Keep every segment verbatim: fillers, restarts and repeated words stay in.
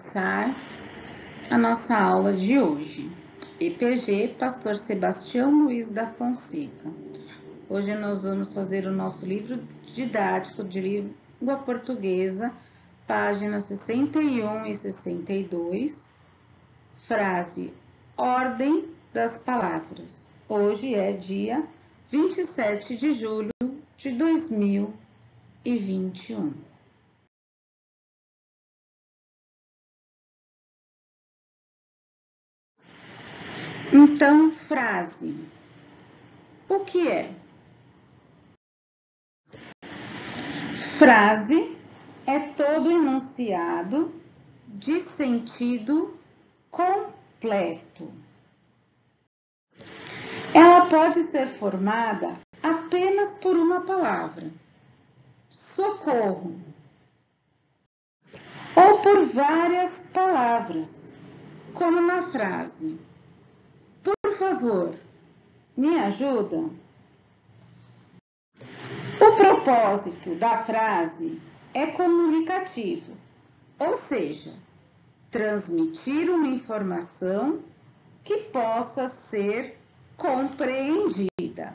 começar a nossa aula de hoje. E P G, Pastor Sebastião Luiz da Fonseca. Hoje nós vamos fazer o nosso livro didático de língua portuguesa, páginas sessenta e um e sessenta e dois, frase Ordem das Palavras. Hoje é dia vinte e sete de julho de dois mil e vinte e um. Então, frase. O que é? Frase é todo enunciado de sentido completo. Ela pode ser formada apenas por uma palavra, socorro, ou por várias palavras, como na frase por favor, me ajuda? O propósito da frase é comunicativo, ou seja, transmitir uma informação que possa ser compreendida.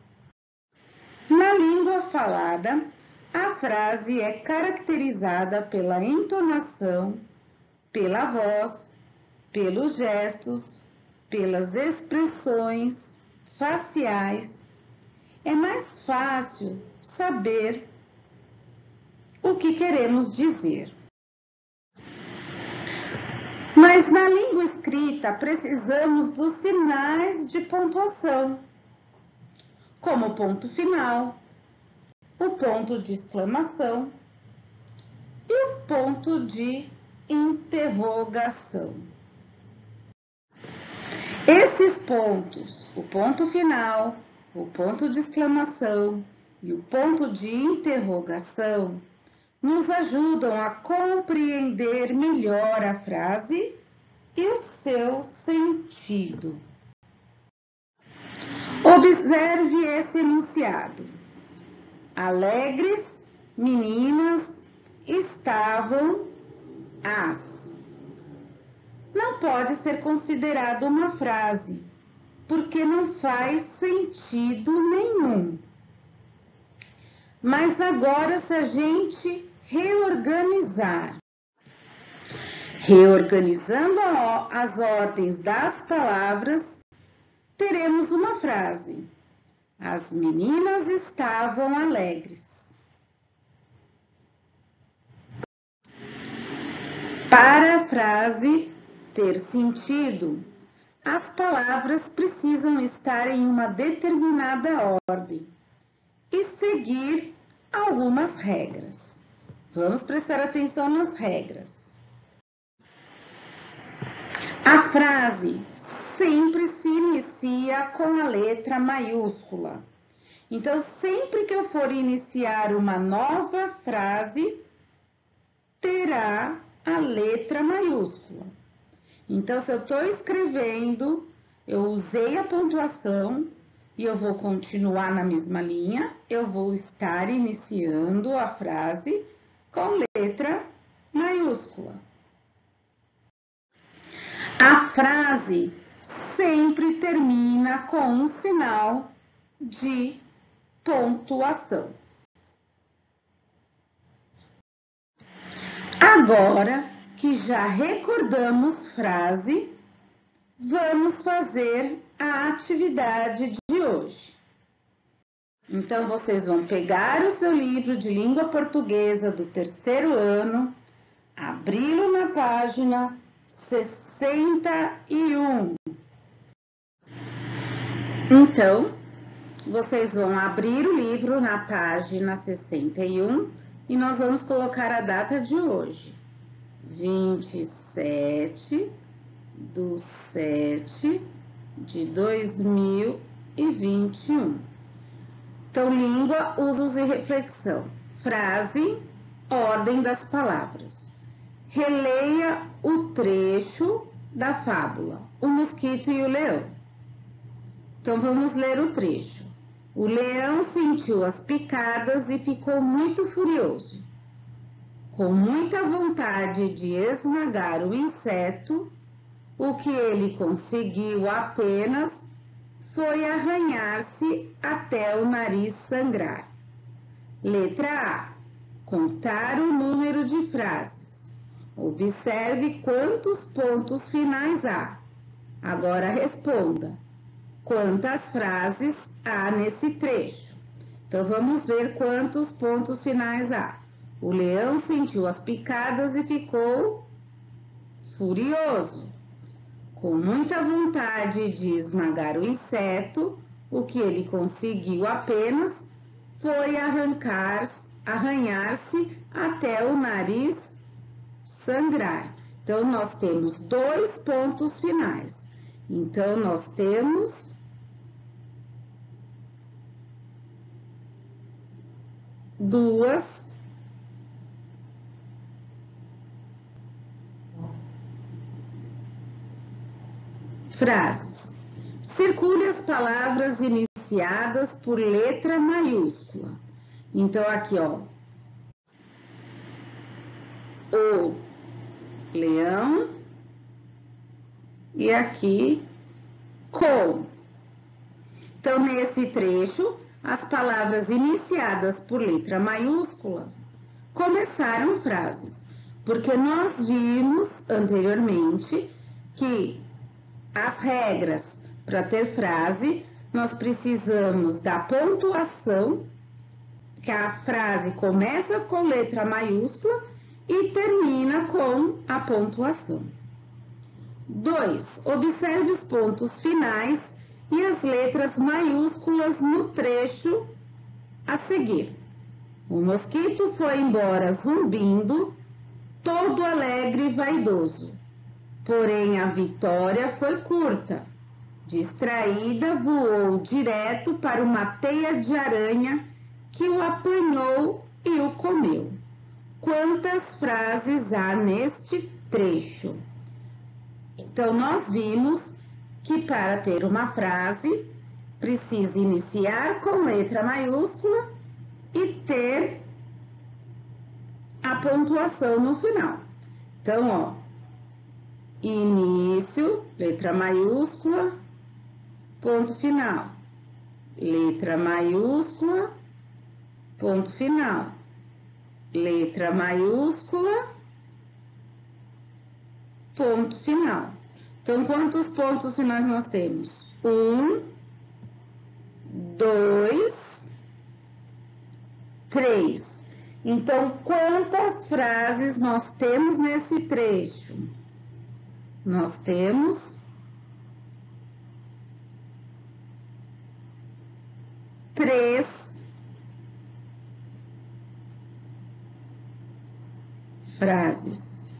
Na língua falada, a frase é caracterizada pela entonação, pela voz, pelos gestos, pelas expressões faciais. É mais fácil saber o que queremos dizer. Mas na língua escrita precisamos dos sinais de pontuação, como o ponto final, o ponto de exclamação e o ponto de interrogação. Esses pontos, o ponto final, o ponto de exclamação e o ponto de interrogação, nos ajudam a compreender melhor a frase e o seu sentido. Observe esse enunciado. Alegres meninas estavam as. Não pode ser considerado uma frase, porque não faz sentido nenhum. Mas agora, se a gente reorganizar, reorganizando as ordens das palavras, teremos uma frase. As meninas estavam alegres. Para a frase ter sentido, as palavras precisam estar em uma determinada ordem e seguir algumas regras. Vamos prestar atenção nas regras. A frase sempre se inicia com a letra maiúscula. Então, sempre que eu for iniciar uma nova frase, terá a letra maiúscula. Então, se eu estou escrevendo, eu usei a pontuação e eu vou continuar na mesma linha, eu vou estar iniciando a frase com letra maiúscula. A frase sempre termina com um sinal de pontuação. Agora que já recordamos frase, vamos fazer a atividade de hoje. Então, vocês vão pegar o seu livro de língua portuguesa do terceiro ano, abri-lo na página sessenta e um. Então, vocês vão abrir o livro na página sessenta e um e nós vamos colocar a data de hoje. vinte e sete de sete de dois mil e vinte e um. Então, língua, usos e reflexão. Frase, ordem das palavras. Releia o trecho da fábula, O Mosquito e o Leão. Então, vamos ler o trecho. O leão sentiu as picadas e ficou muito furioso. Com muita vontade de esmagar o inseto, o que ele conseguiu apenas foi arranhar-se até o nariz sangrar. Letra A. Contar o número de frases. Observe quantos pontos finais há. Agora responda. Quantas frases há nesse trecho? Então, vamos ver quantos pontos finais há. O leão sentiu as picadas e ficou furioso. Com muita vontade de esmagar o inseto, o que ele conseguiu apenas foi arrancar, arranhar-se até o nariz sangrar. Então, nós temos dois pontos finais. Então, nós temos duas frases. Circule as palavras iniciadas por letra maiúscula. Então, aqui, ó. O leão. E aqui, com. Então, nesse trecho, as palavras iniciadas por letra maiúscula começaram frases. Porque nós vimos anteriormente que as regras para ter frase, nós precisamos da pontuação, que a frase começa com letra maiúscula e termina com a pontuação. dois. Observe os pontos finais e as letras maiúsculas no trecho a seguir. O mosquito foi embora zumbindo, todo alegre e vaidoso. Porém, a vitória foi curta. Distraída, voou direto para uma teia de aranha que o apanhou e o comeu. Quantas frases há neste trecho? Então, nós vimos que para ter uma frase, precisa iniciar com letra maiúscula e ter a pontuação no final. Então, ó. Início, letra maiúscula, ponto final. Letra maiúscula, ponto final. Letra maiúscula, ponto final. Então, quantos pontos finais nós temos? Um, dois, três. Então, quantas frases nós temos nesse trecho? Nós temos três frases.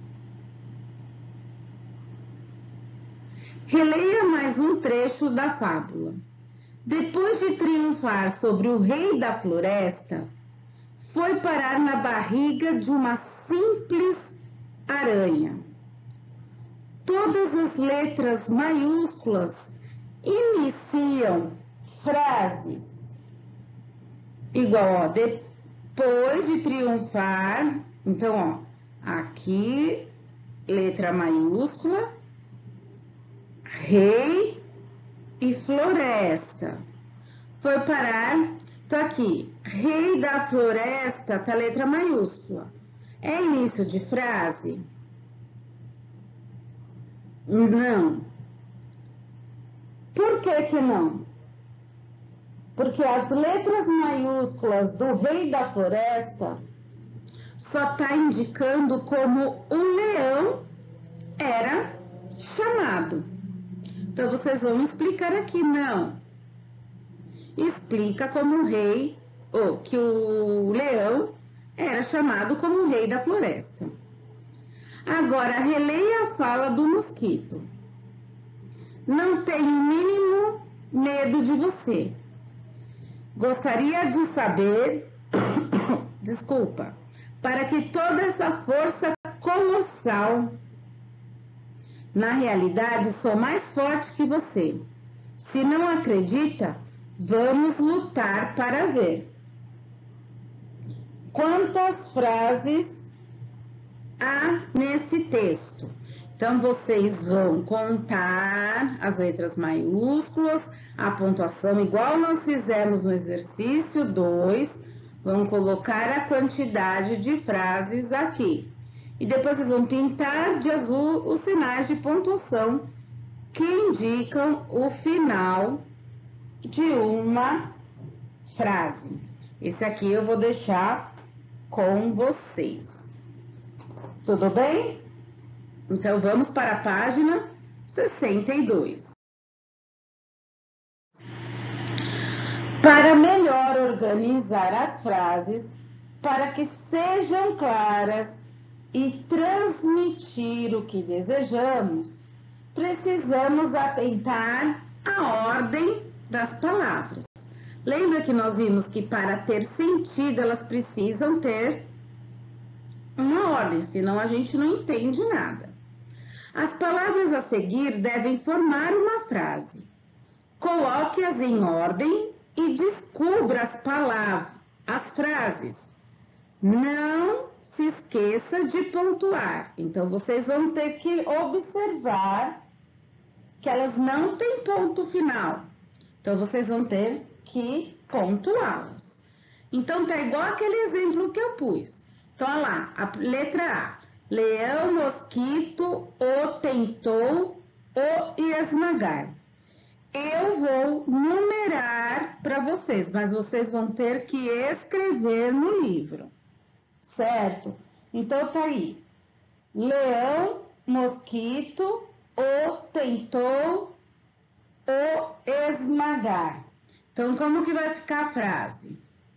Releia mais um trecho da fábula. Depois de triunfar sobre o rei da floresta, foi parar na barriga de uma simples aranha. Todas as letras maiúsculas iniciam frases. Igual, ó, depois de triunfar, então, ó, aqui, letra maiúscula, rei e floresta. Foi parar, então aqui, rei da floresta, tá letra maiúscula. É início de frase? Não. Por que que não? Porque as letras maiúsculas do rei da floresta só está indicando como o leão era chamado. Então, vocês vão explicar aqui, não. Explica como o rei, ou que o leão era chamado como o rei da floresta. Agora, releia a fala do mosquito. Não tenho o mínimo medo de você. Gostaria de saber, desculpa, para que toda essa força colossal, na realidade, sou mais forte que você. Se não acredita, vamos lutar para ver. Quantas frases A nesse texto. Então, vocês vão contar as letras maiúsculas, a pontuação, igual nós fizemos no exercício dois, vão colocar a quantidade de frases aqui. E depois vocês vão pintar de azul os sinais de pontuação que indicam o final de uma frase. Esse aqui eu vou deixar com vocês. Tudo bem? Então, vamos para a página sessenta e dois. Para melhor organizar as frases, para que sejam claras e transmitir o que desejamos, precisamos atentar à ordem das palavras. Lembra que nós vimos que para ter sentido, elas precisam ter uma ordem, senão a gente não entende nada. As palavras a seguir devem formar uma frase. Coloque-as em ordem e descubra as palavras, as frases. Não se esqueça de pontuar. Então, vocês vão ter que observar que elas não têm ponto final. Então, vocês vão ter que pontuá-las. Então, tá igual aquele exemplo que eu pus. Então, olha lá, a letra A. Leão, mosquito, o tentou, o esmagar. Eu vou numerar para vocês, mas vocês vão ter que escrever no livro, certo? Então, tá aí. Leão, mosquito, o tentou, o esmagar. Então, como que vai ficar a frase?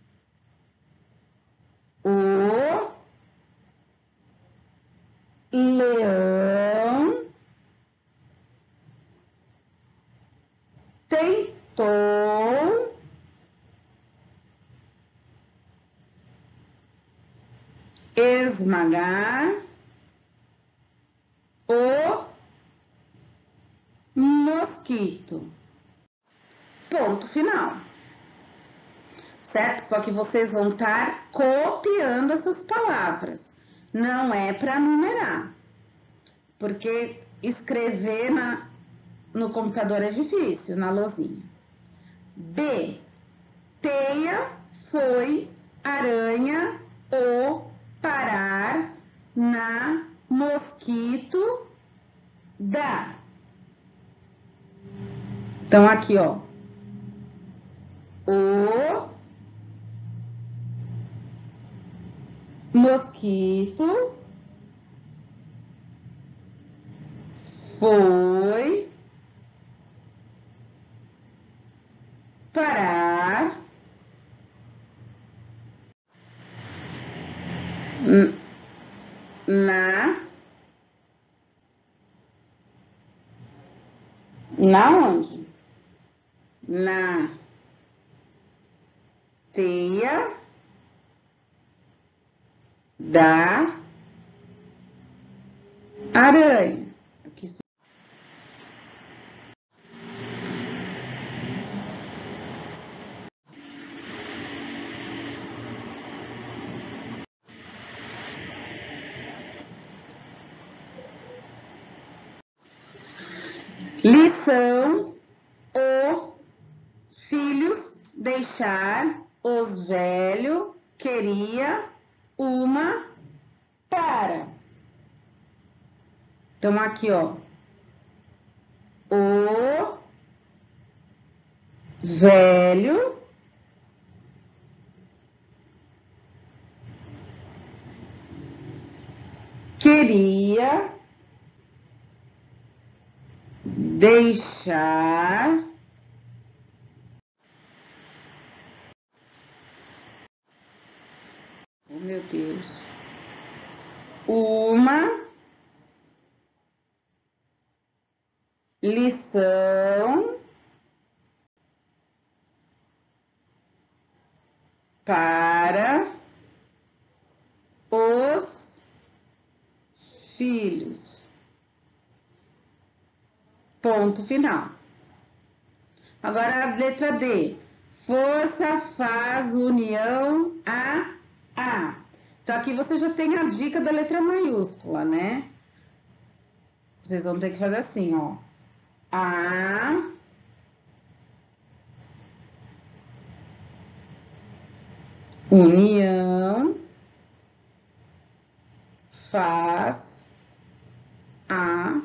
O leão tentou esmagar o mosquito. Ponto final. Certo? Só que vocês vão estar copiando essas palavras. Não é para numerar. Porque escrever na, no computador é difícil, na lousinha. B. Teia foi aranha ou parar na mosquito da. Então, aqui, ó. O mosquito foi parar na na onde? Na teia da aranha. Aqui. Lição: os filhos deixar os velhos queria uma para. Então, aqui, ó. O velho queria deixar oh, meu Deus, uma lição para os filhos. Ponto final. Agora a letra D. Força faz união a A. Então, aqui você já tem a dica da letra maiúscula, né? Vocês vão ter que fazer assim, ó. A, união, faz, a,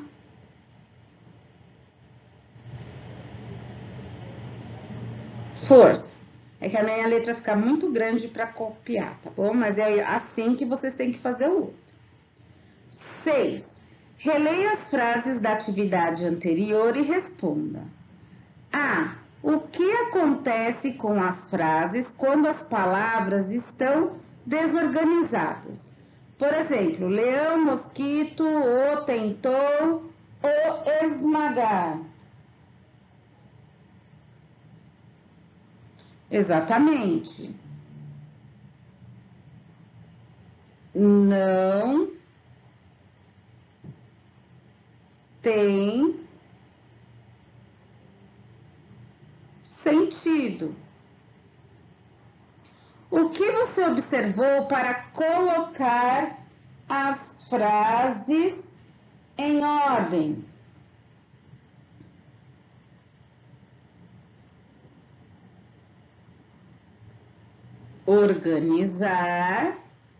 força. É que a minha letra fica muito grande para copiar, tá bom? Mas é assim que vocês têm que fazer o outro. seis. Releia as frases da atividade anterior e responda. A. O que acontece com as frases quando as palavras estão desorganizadas? Por exemplo, leão, mosquito, o tentou, o esmagar. Exatamente. Não tem sentido. O que você observou para colocar as frases em ordem? Organizar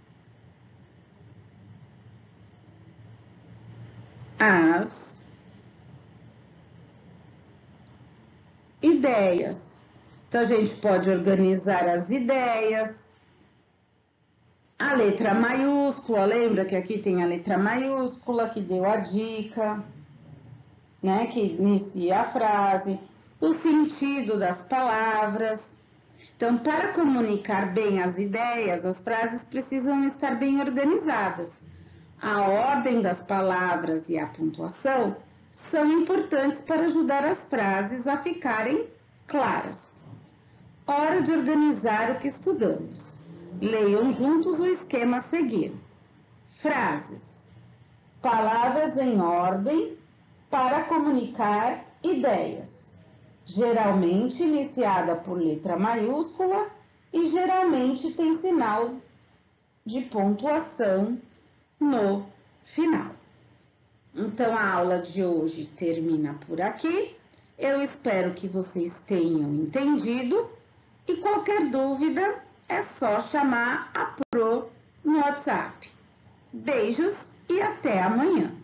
as ideias. Então, a gente pode organizar as ideias. A letra maiúscula, lembra que aqui tem a letra maiúscula que deu a dica, né? Que inicia a frase. O sentido das palavras. Então, para comunicar bem as ideias, as frases precisam estar bem organizadas. A ordem das palavras e a pontuação são importantes para ajudar as frases a ficarem claras. Hora de organizar o que estudamos. Leiam juntos o esquema a seguir. Frases. Palavras em ordem para comunicar ideias. Geralmente iniciada por letra maiúscula e geralmente tem sinal de pontuação no final. Então, a aula de hoje termina por aqui. Eu espero que vocês tenham entendido e qualquer dúvida é só chamar a Pro no WhatsApp. Beijos e até amanhã!